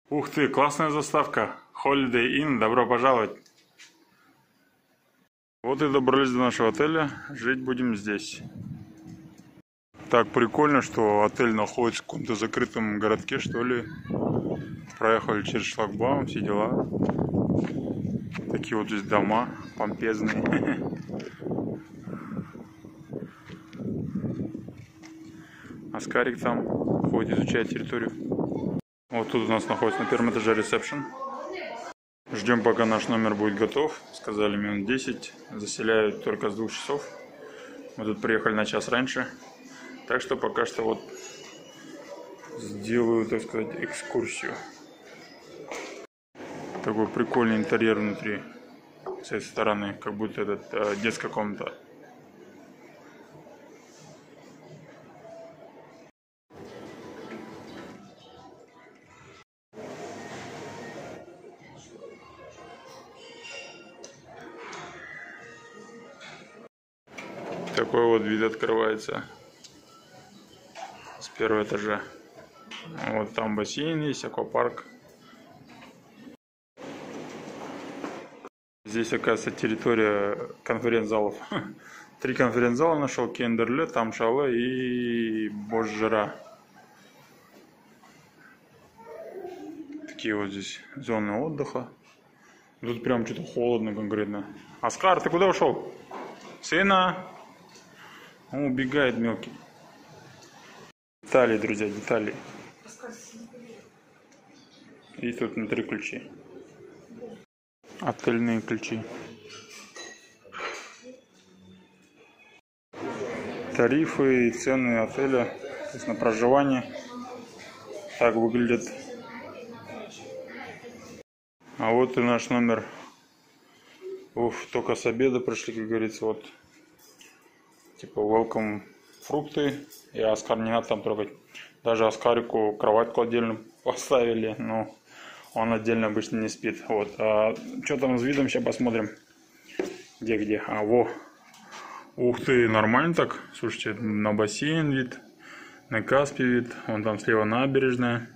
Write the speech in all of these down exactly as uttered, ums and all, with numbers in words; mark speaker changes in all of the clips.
Speaker 1: Ух ты, классная заставка. Holiday Inn, добро пожаловать. Вот и добрались до нашего отеля. Жить будем здесь. Так прикольно, что отель находится в каком-то закрытом городке, что ли. Проехали через шлагбаум, все дела. Такие вот здесь дома помпезные. Оскарик там ходит, изучает территорию. Вот тут у нас находится на первом этаже ресепшн. Ждем, пока наш номер будет готов. Сказали минут десять. Заселяют только с двух часов. Мы тут приехали на час раньше. Так что пока что вот сделаю, так сказать, экскурсию. Такой прикольный интерьер внутри. С этой стороны, как будто это э, детская комната. Такой вот вид открывается с первого этажа. Вот там бассейн есть, аквапарк. Здесь, оказывается, территория конференц-залов. Три конференц-зала нашел: Кендерле, там Шале и Божжера. Такие вот здесь зоны отдыха. Тут прям что-то холодно конкретно. Оскар, ты куда ушел? Сына! Он убегает мелкий. Детали, друзья, детали. И тут внутри ключи. Отельные ключи. Тарифы и цены отеля, то есть на проживание. Так выглядит. А вот и наш номер. Уф, только с обеда пришли, как говорится, вот. Типа welcome фрукты. И Оскар не надо там трогать. Даже Оскарику кроватку отдельно поставили, но он отдельно обычно не спит. Вот. А что там с видом, сейчас посмотрим. Где-где? А, во. Ух ты, нормально так. Слушайте, на бассейн вид, на Каспий вид. Вон там слева набережная.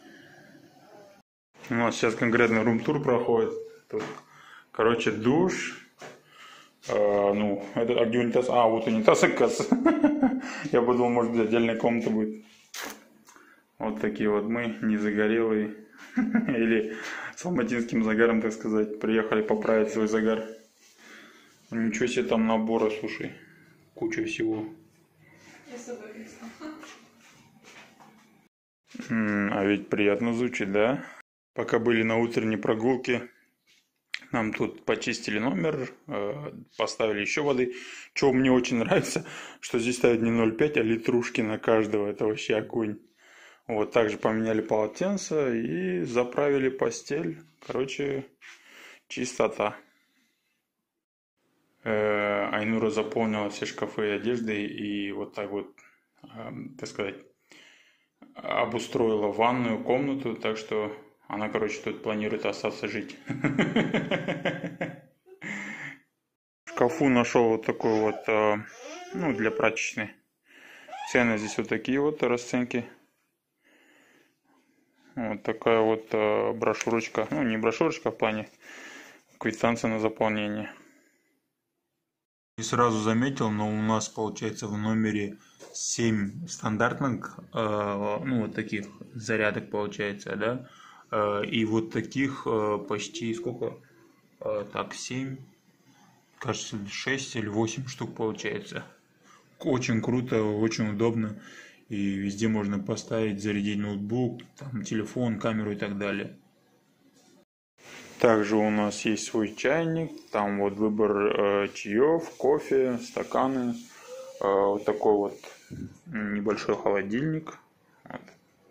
Speaker 1: У нас сейчас конкретно рум-тур проходит. Тут, короче, душ. А, ну, это, а где унитаз? А, вот унитаз, оказывается. Я подумал, может быть, отдельная комната будет. Вот такие вот мы, не загорелые. Или с алматинским загаром, так сказать. Приехали поправить свой загар. Ничего себе там набора, слушай. Куча всего. А ведь приятно звучит, да? Пока были на утренней прогулке, нам тут почистили номер, поставили еще воды. Что мне очень нравится, что здесь ставят не ноль пять, а литрушки на каждого. Это вообще огонь. Вот, также поменяли полотенце и заправили постель. Короче, чистота. Э, Айнура заполнила все шкафы и одежды и вот так вот, э, так сказать, обустроила ванную комнату, так что она, короче, тут планирует остаться жить. В шкафу нашел вот такой вот, э, ну, для прачечной. Цены здесь вот такие вот расценки. Вот такая вот э, брошюрочка, ну не брошюрочка, в плане квитанция на заполнение. И сразу заметил, но у нас получается в номере семь стандартных, э, ну вот таких зарядок получается, да, э, и вот таких э, почти сколько, э, так семь, кажется шесть или восемь штук получается. Очень круто, очень удобно. И везде можно поставить, зарядить ноутбук, там, телефон, камеру и так далее. Также у нас есть свой чайник, там вот выбор э, чаев, кофе, стаканы, э, вот такой вот небольшой холодильник. Вот.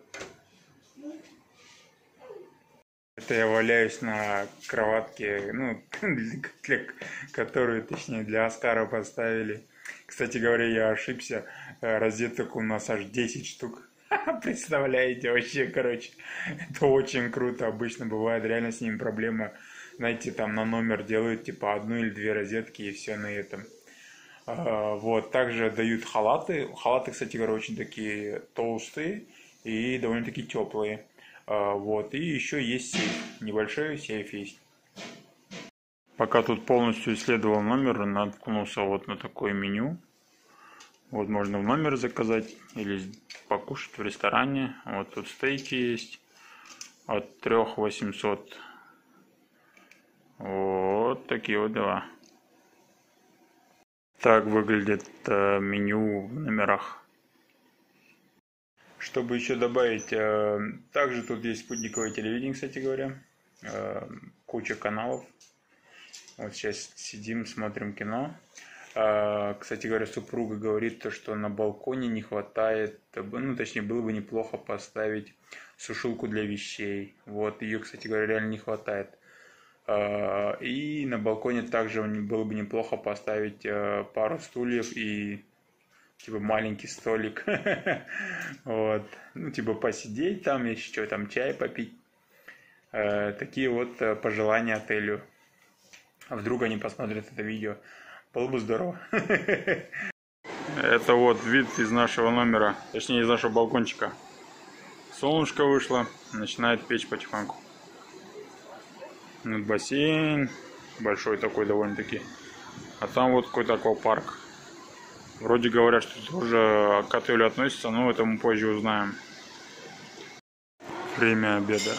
Speaker 1: Это я валяюсь на кроватке, ну, для, которую, точнее, для Оскара поставили. Кстати говоря, я ошибся, розеток у нас аж десять штук. Представляете, вообще, короче, это очень круто. Обычно бывает реально с ними проблема. Знаете, там на номер делают типа одну или две розетки и все на этом. Вот, также дают халаты. Халаты, кстати говоря, очень такие толстые и довольно-таки теплые. Вот, и еще есть сейф, небольшой сейф есть. Пока тут полностью исследовал номер, наткнулся вот на такое меню. Вот можно в номер заказать или покушать в ресторане. Вот тут стейки есть от трёх тысяч восьмисот. Вот такие вот дела. Так выглядит меню в номерах. Чтобы еще добавить, также тут есть спутниковое телевидение, кстати говоря. Куча каналов. Вот сейчас сидим, смотрим кино. Кстати говоря, супруга говорит, что на балконе не хватает, ну точнее было бы неплохо поставить сушилку для вещей. Вот ее, кстати говоря, реально не хватает. И на балконе также было бы неплохо поставить пару стульев и типа маленький столик. Вот. Ну типа посидеть там, еще там чай попить. Такие вот пожелания отелю. А вдруг они посмотрят это видео. Было бы здорово. Это вот вид из нашего номера, точнее из нашего балкончика. Солнышко вышло, начинает печь потихоньку. Вот бассейн, большой такой довольно-таки. А там вот какой-то аквапарк. Вроде говорят, что тоже к отелю относится, но это мы позже узнаем. Время обеда.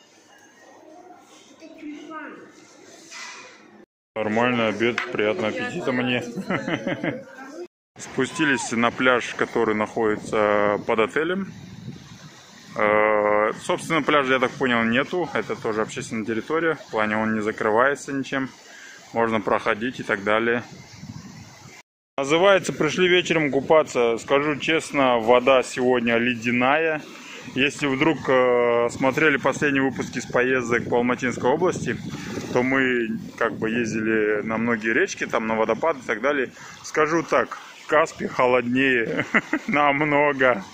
Speaker 1: Нормальный обед, приятного аппетита мне. Спустились на пляж, который находится под отелем. Собственно, пляжа, я так понял, нету. Это тоже общественная территория. В плане он не закрывается ничем. Можно проходить и так далее. Называется «Пришли вечером купаться». Скажу честно, вода сегодня ледяная. Если вдруг э, смотрели последние выпуски с поездок по Алматинской области, то мы как бы ездили на многие речки, там на водопады и так далее. Скажу так, в Каспии холоднее намного.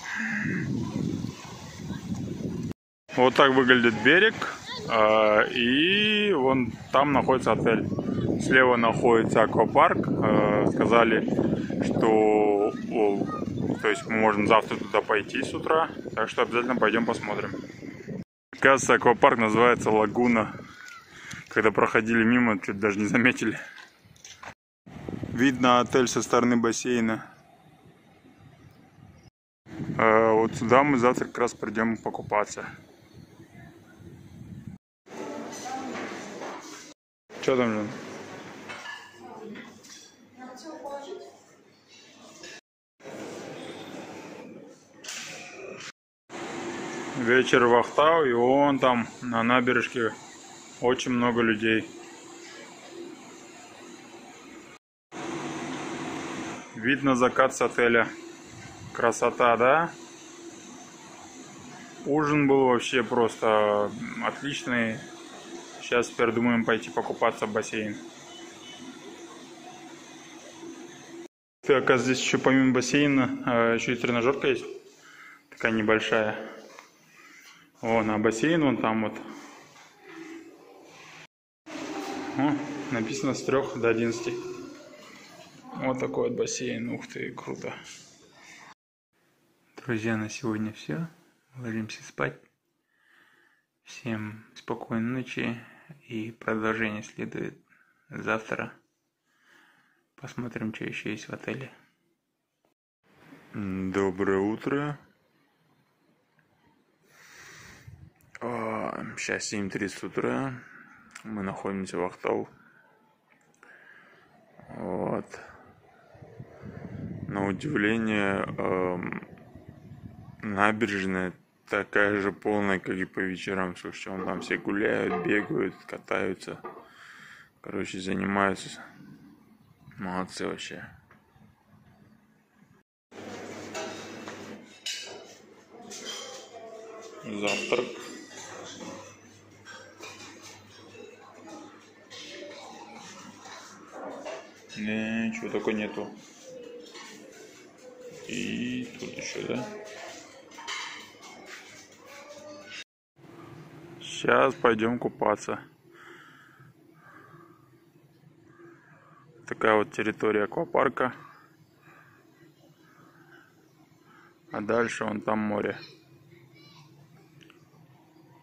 Speaker 1: Вот так выглядит берег. Э, и вон там находится отель. Слева находится аквапарк. Э, сказали, что... О, то есть мы можем завтра туда пойти с утра. Так что обязательно пойдем посмотрим. Оказывается, аквапарк называется Лагуна. Когда проходили мимо, чуть даже не заметили. Видно отель со стороны бассейна. А вот сюда мы завтра как раз придем покупаться. Что там, Жен? Вечер в Ахтау, и вон там на набережке очень много людей. Видно закат с отеля. Красота, да? Ужин был вообще просто отличный. Сейчас теперь думаем пойти покупаться в бассейн. Ты, оказывается, здесь еще помимо бассейна еще и тренажерка есть. Такая небольшая. Вон, а бассейн вон там вот. О, написано с трёх до одиннадцати. Вот такой вот бассейн. Ух ты, круто. Друзья, на сегодня все. Ложимся спать. Всем спокойной ночи. И продолжение следует завтра. Посмотрим, что еще есть в отеле. Доброе утро. Сейчас семь тридцать утра. Мы находимся в Ахтау. Вот. На удивление, эм, набережная такая же полная, как и по вечерам. Слушайте, вон там все гуляют, бегают, катаются. Короче, занимаются. Молодцы вообще. Завтрак. Ничего такого нету. И тут еще, да? Сейчас пойдем купаться. Такая вот территория аквапарка. А дальше вон там море.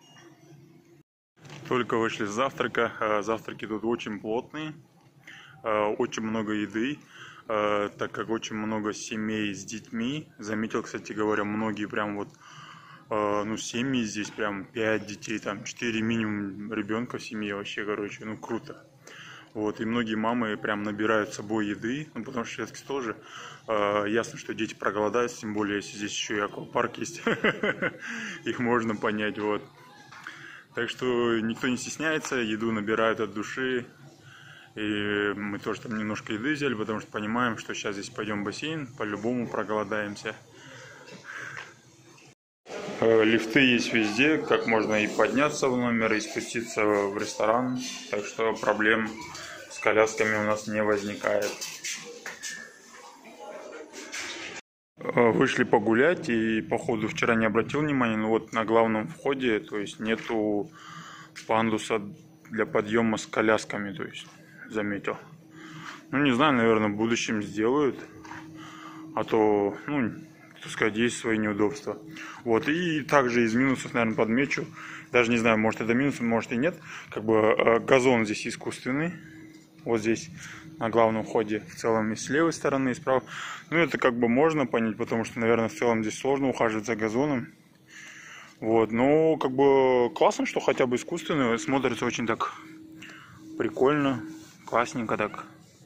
Speaker 1: Только вышли с завтрака. Завтраки тут очень плотные, очень много еды, так как очень много семей с детьми. Заметил, кстати говоря, многие прям вот, ну, семьи здесь прям пять детей, там четыре минимум ребенка в семье, вообще, короче, ну, круто. Вот, и многие мамы прям набирают с собой еды, ну, потому что шведский стол же, э, ясно, что дети проголодаются, тем более, если здесь еще и аквапарк есть, их можно понять, вот. Так что никто не стесняется, еду набирают от души, и мы тоже там немножко еды взяли, потому что понимаем, что сейчас здесь пойдем в бассейн, по-любому проголодаемся. Лифты есть везде, как можно и подняться в номер, и спуститься в ресторан, так что проблем с колясками у нас не возникает. Вышли погулять, и походу вчера не обратил внимания, но вот на главном входе, то есть нету пандуса для подъема с колясками, то есть заметил. Ну, не знаю, наверное, в будущем сделают, а то, ну, так сказать, есть свои неудобства. Вот, и также из минусов, наверное, подмечу, даже не знаю, может это минус, может и нет, как бы газон здесь искусственный, вот здесь на главном входе, в целом и с левой стороны, и справа. Ну, это как бы можно понять, потому что, наверное, в целом здесь сложно ухаживать за газоном. Вот, но как бы классно, что хотя бы искусственный, смотрится очень так прикольно, классненько так.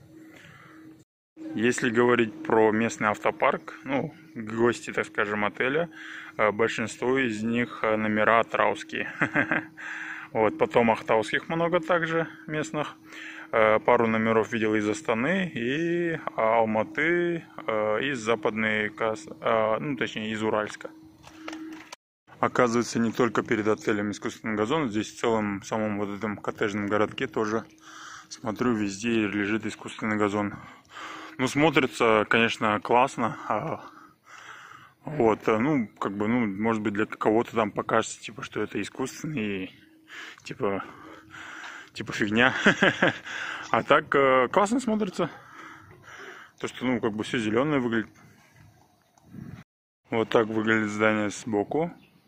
Speaker 1: Если говорить про местный автопарк, ну, гости, так скажем, отеля, большинство из них номера атрауские. Вот, потом ахтауских много также местных. Пару номеров видел из Астаны и Алматы, из Западной, ну, точнее, из Уральска. Оказывается, не только перед отелем искусственный газон, здесь в целом, в самом вот этом коттеджном городке тоже, смотрю, везде лежит искусственный газон. Ну, смотрится, конечно, классно. Вот, ну, как бы, ну, может быть, для кого-то там покажется, типа, что это искусственный, типа, типа фигня. А так классно смотрится. То, что, ну, как бы все зеленое выглядит. Вот так выглядит здание сбоку.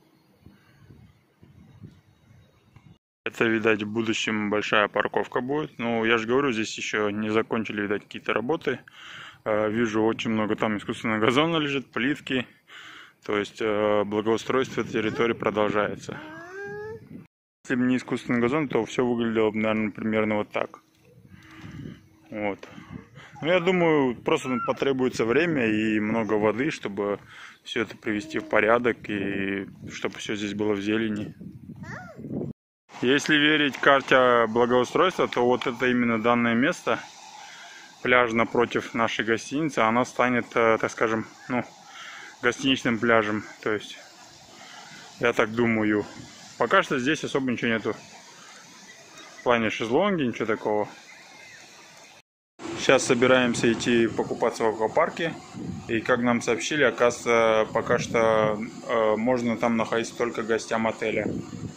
Speaker 1: Это, видать, в будущем большая парковка будет. Ну, я же говорю, здесь еще не закончили, видать, какие-то работы. Вижу, очень много там искусственного газона лежит, плитки. То есть благоустройство территории продолжается. Если бы не искусственный газон, то все выглядело бы, наверное, примерно вот так. Вот. Ну, я думаю, просто потребуется время и много воды, чтобы все это привести в порядок и чтобы все здесь было в зелени. Если верить карте благоустройства, то вот это именно данное место, пляж напротив нашей гостиницы, она станет, так скажем, ну, гостиничным пляжем. То есть, я так думаю. Пока что здесь особо ничего нету. В плане шезлонги, ничего такого. Сейчас собираемся идти покупаться в аквапарке. И как нам сообщили, оказывается, пока что э, можно там находиться только гостям отеля.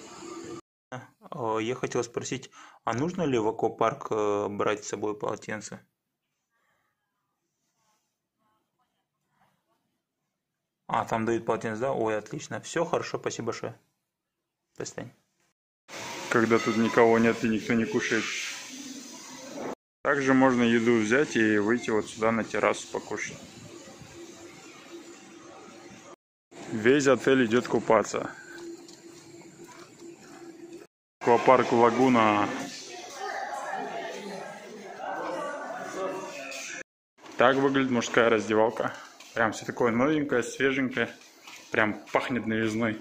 Speaker 1: Я хотел спросить, а нужно ли в аквапарк брать с собой полотенце? А, там дают полотенце, да? Ой, отлично. Все, хорошо, спасибо большое. Достань. Когда тут никого нет и никто не кушает. Также можно еду взять и выйти вот сюда на террасу покушать. Весь отель идет купаться. Аквапарк Лагуна. Так выглядит мужская раздевалка. Прям все такое новенькое, свеженькое. Прям пахнет новизной.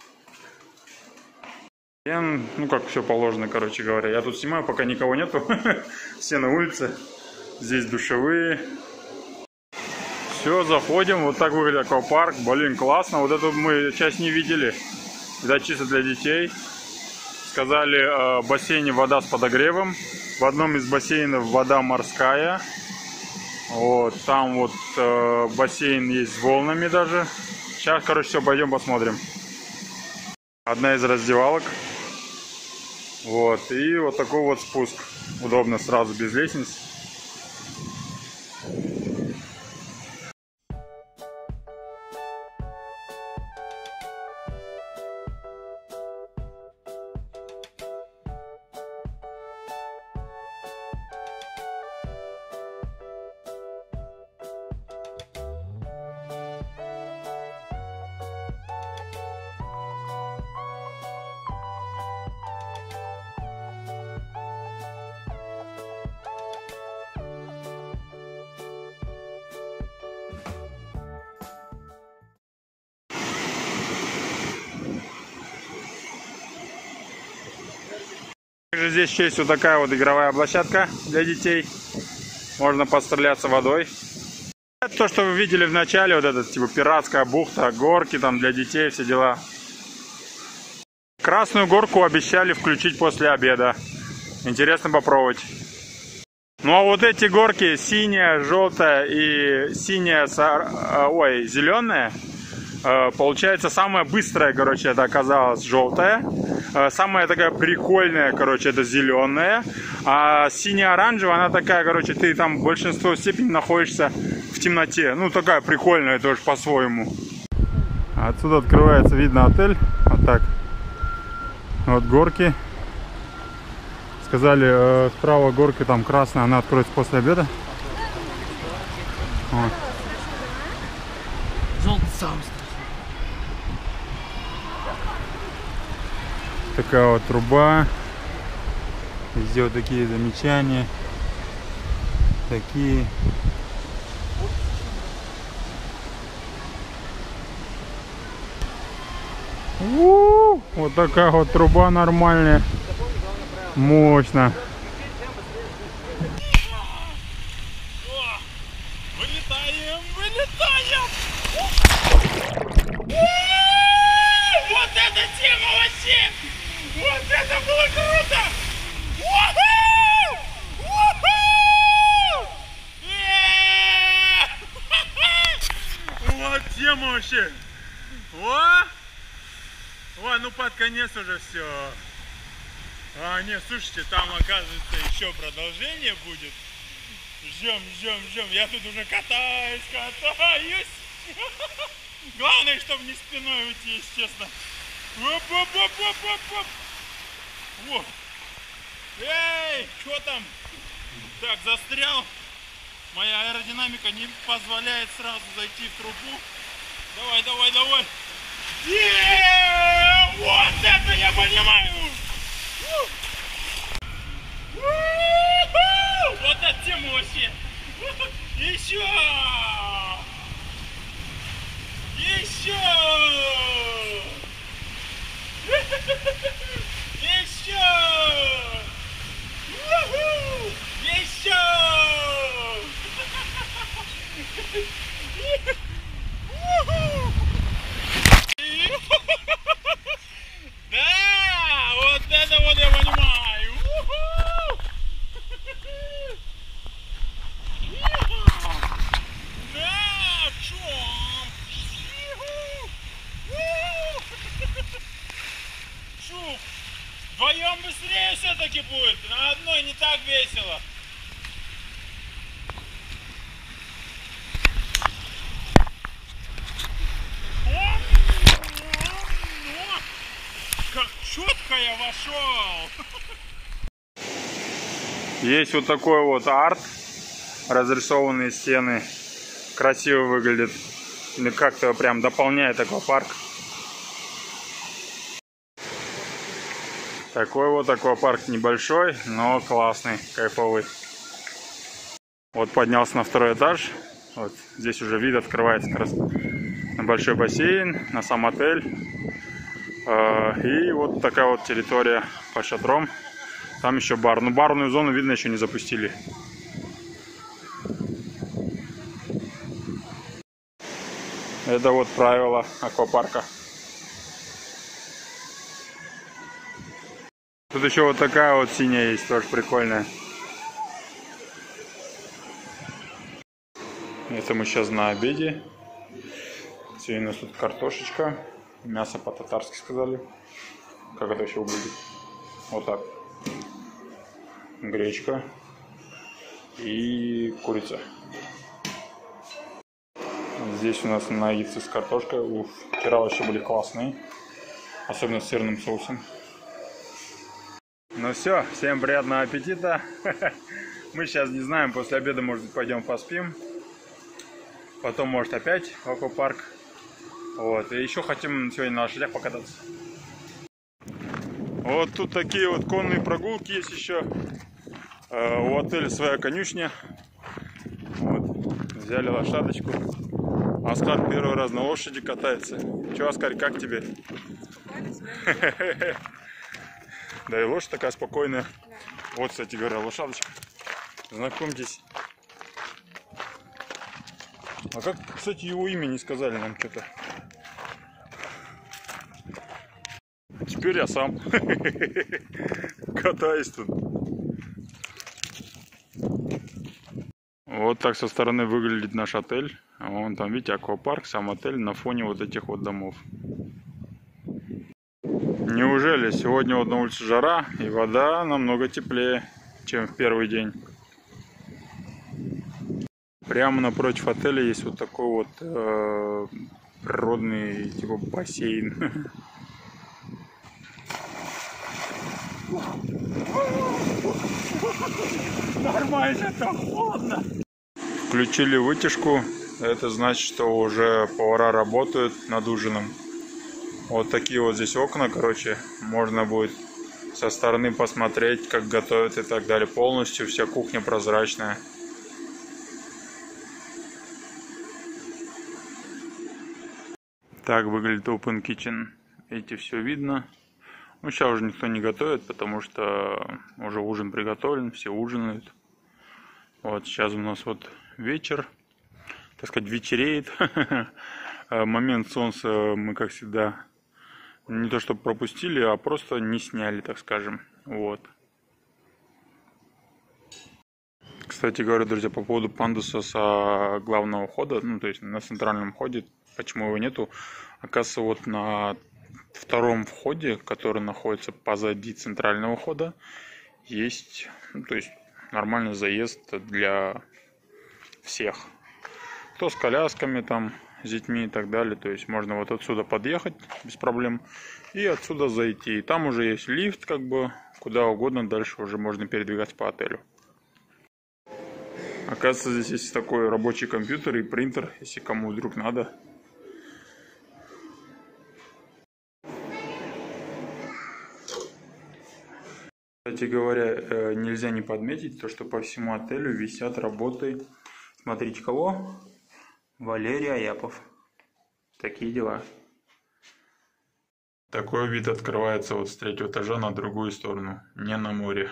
Speaker 1: Ну, как все положено, короче говоря. Я тут снимаю, пока никого нету. Все на улице. Здесь душевые. Все, заходим. Вот так выглядит аквапарк. Блин, классно. Вот эту мы часть не видели. Это чисто для детей. Сказали, э, в бассейне вода с подогревом. В одном из бассейнов вода морская. Вот, там вот э, бассейн есть с волнами даже. Сейчас, короче, все, пойдем посмотрим. Одна из раздевалок. Вот, и вот такой вот спуск. Удобно сразу, без лестниц. Также здесь есть вот такая вот игровая площадка для детей. Можно постреляться водой. Это то, что вы видели в начале, вот этот типа пиратская бухта, горки там для детей, все дела. Красную горку обещали включить после обеда. Интересно попробовать. Ну а вот эти горки, синяя, желтая и синяя, ой, зеленая, получается самая быстрая, короче, это оказалась желтая. Самая такая прикольная, короче, это зеленая. А синяя-оранжевая, она такая, короче, ты там в большинство степени находишься в темноте. Ну, такая прикольная тоже по-своему. Отсюда открывается, видно отель. Вот так. Вот горки. Сказали, э, справа горки там красная, она откроется после обеда. Вот. Такая вот труба. Везде вот такие замечания. Такие. У-у-у! Вот такая вот труба нормальная. Мощно.
Speaker 2: Вылетаем, вылетаем! Вот эта тема вообще! Вот это было круто! Вот тема вообще! О! Ой, ну под конец уже все. А, нет, слушайте, там, оказывается, еще продолжение будет. Ждем, ждем, ждем. Я тут уже катаюсь, катаюсь. Главное, чтобы не спиной уйти, если честно. Оп-оп-оп-оп-оп-оп. Вот. Эй, что там? Так, застрял. Моя аэродинамика не позволяет сразу зайти в трубу. Давай, давай, давай. Е-е-е! Вот это я понимаю! Вот это тема вообще! Еще! Еще! Еще! Еще! Да, вот это вот я понимаю. Да, чом. Чук. Вдвоем быстрее все-таки будет. На одной не так весело. Как четко я вошел.
Speaker 1: Есть вот такой вот арт. Разрисованные стены. Красиво выглядит. Как-то прям дополняет аквапарк. Такой вот аквапарк небольшой, но классный, кайфовый. Вот поднялся на второй этаж. Вот здесь уже вид открывается как раз на большой бассейн, на сам отель. И вот такая вот территория под шатром. Там еще бар. Но барную зону, видно, еще не запустили. Это вот правила аквапарка. Тут еще вот такая вот синяя есть, тоже прикольная. Это мы сейчас на обеде. Сегодня у нас тут картошечка. Мясо по-татарски сказали. Как это еще выглядит? Вот так. Гречка. И курица. Здесь у нас наггетсы с картошкой. Уф, вчера вообще были классные. Особенно с сырным соусом. Ну все, всем приятного аппетита. Мы сейчас не знаем, после обеда, может быть, пойдем поспим. Потом, может, опять в аквапарк. Вот, и еще хотим сегодня на лошадях покататься. Вот тут такие вот конные прогулки есть еще. У отеля своя конюшня. Вот, взяли лошадочку. Оскар первый раз на лошади катается. Че, Оскар, как тебе? Да и лошадь такая спокойная. Да. Вот, кстати говоря, лошадочка. Знакомьтесь. А как, кстати, его имя не сказали нам что-то. Теперь я сам катаюсь тут. Вот так со стороны выглядит наш отель. Вон там, видите, аквапарк, сам отель на фоне вот этих вот домов. Неужели сегодня вот на улице жара и вода намного теплее, чем в первый день? Прямо напротив отеля есть вот такой вот э, природный типа бассейн. Нормально, там холодно. Включили вытяжку. Это значит, что уже повара работают над ужином. Вот такие вот здесь окна, короче. Можно будет со стороны посмотреть, как готовят и так далее. Полностью вся кухня прозрачная. Так выглядит Open Kitchen. Видите, все видно. Ну, сейчас уже никто не готовит, потому что уже ужин приготовлен, все ужинают. Вот сейчас у нас вот вечер, так сказать, вечереет. Момент солнца мы, как всегда, не то чтобы пропустили, а просто не сняли, так скажем. Вот. Кстати говоря, друзья, по поводу пандуса с главного входа, ну, то есть на центральном входе, почему его нету, оказывается, вот на втором входе, который находится позади центрального входа, есть, ну, то есть нормальный заезд для всех. Кто с колясками, там, с детьми и так далее. То есть можно вот отсюда подъехать без проблем и отсюда зайти. И там уже есть лифт, как бы, куда угодно дальше уже можно передвигаться по отелю. Оказывается, здесь есть такой рабочий компьютер и принтер, если кому вдруг надо. Кстати говоря, нельзя не подметить то, что по всему отелю висят работы. Смотрите, кого? Валерий Аяпов. Такие дела. Такой вид открывается вот с третьего этажа на другую сторону, не на море.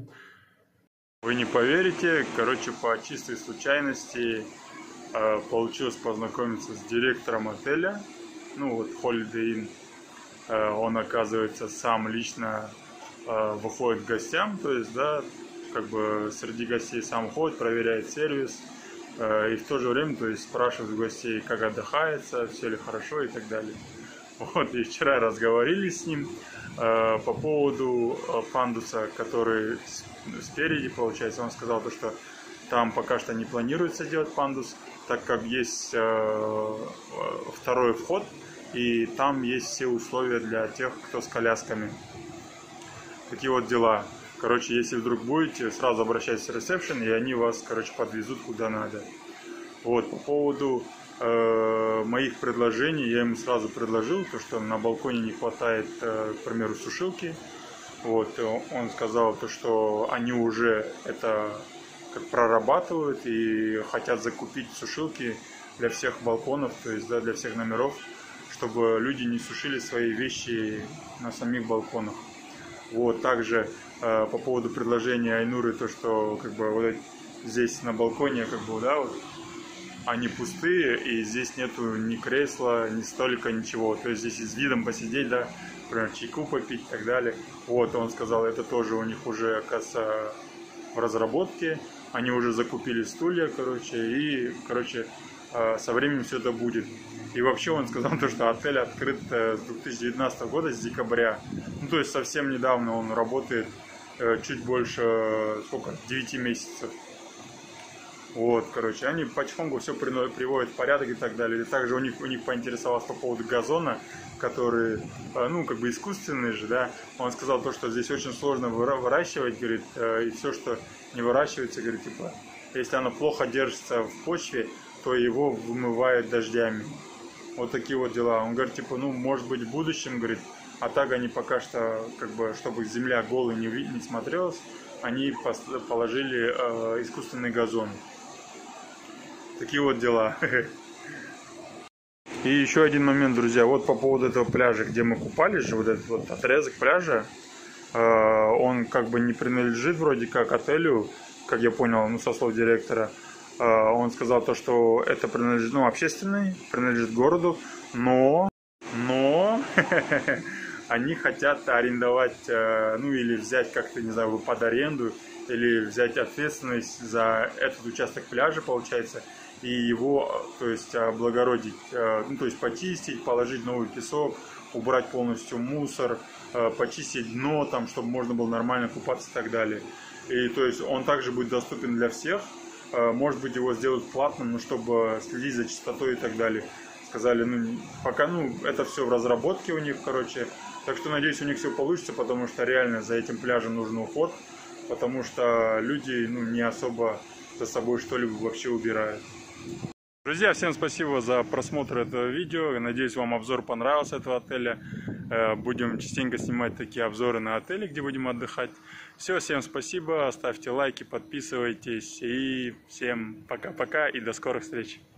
Speaker 1: Вы не поверите, короче, по чистой случайности получилось познакомиться с директором отеля. Ну вот, Holiday Inn. Он, оказывается, сам лично выходит к гостям, то есть, да, как бы среди гостей сам ходит, проверяет сервис, э, и в то же время, то есть, спрашивает гостей, как отдыхается, все ли хорошо и так далее. Вот, и вчера разговорили с ним э, по поводу пандуса, который спереди, получается. Он сказал, то, что там пока что не планируется делать пандус, так как есть э, второй вход, и там есть все условия для тех, кто с колясками. Такие вот дела. Короче, если вдруг будете, сразу обращайтесь в ресепшн, и они вас, короче, подвезут куда надо. Вот, по поводу э, моих предложений, я им сразу предложил, то, что на балконе не хватает, э, к примеру, сушилки. Вот, он сказал, то, что они уже это как прорабатывают и хотят закупить сушилки для всех балконов, то есть, да, для всех номеров, чтобы люди не сушили свои вещи на самих балконах. Вот, также э, по поводу предложения Айнуры, то, что как бы вот здесь на балконе, как бы, да, вот, они пустые, и здесь нету ни кресла, ни столика, ничего. То есть здесь и с видом посидеть, да, например, чайку попить и так далее. Вот, он сказал, это тоже у них уже, оказывается, в разработке. Они уже закупили стулья, короче, и, короче, э, со временем все это будет. И вообще он сказал, то, что отель открыт с две тысячи девятнадцатого года, с декабря. Ну, то есть совсем недавно он работает, чуть больше, сколько, девяти месяцев. Вот, короче, они потихоньку все приводят в порядок и так далее. И также у них, у них поинтересовался по поводу газона, который, ну, как бы искусственный же, да. Он сказал то, что здесь очень сложно выращивать, говорит, и все, что не выращивается, говорит, типа, если оно плохо держится в почве, то его вымывает дождями. Вот такие вот дела. Он говорит, типа, ну, может быть, в будущем, говорит, а так они пока что, как бы, чтобы земля голой не, не смотрелась, они положили э, искусственный газон. Такие вот дела. И еще один момент, друзья. Вот по поводу этого пляжа, где мы купались же, вот этот вот отрезок пляжа, он как бы не принадлежит вроде как отелю, как я понял, ну, со слов директора. Он сказал то, что это принадлежит, ну, общественный, принадлежит городу, но, но они хотят арендовать, ну, или взять как-то, не знаю, под аренду, или взять ответственность за этот участок пляжа, получается, и его, то есть, облагородить, ну, то есть, почистить, положить новый песок, убрать полностью мусор, почистить дно, там, чтобы можно было нормально купаться и так далее. И, то есть, он также будет доступен для всех, может быть, его сделают платным, но чтобы следить за чистотой и так далее. Сказали, ну, пока, ну, это все в разработке у них, короче, так что, надеюсь, у них все получится, потому что реально за этим пляжем нужен уход. Потому что люди, ну, не особо за собой что-либо вообще убирают. Друзья, всем спасибо за просмотр этого видео. Надеюсь, вам обзор понравился этого отеля. Будем частенько снимать такие обзоры на отели, где будем отдыхать. Все, всем спасибо. Ставьте лайки, подписывайтесь. И всем пока-пока и до скорых встреч.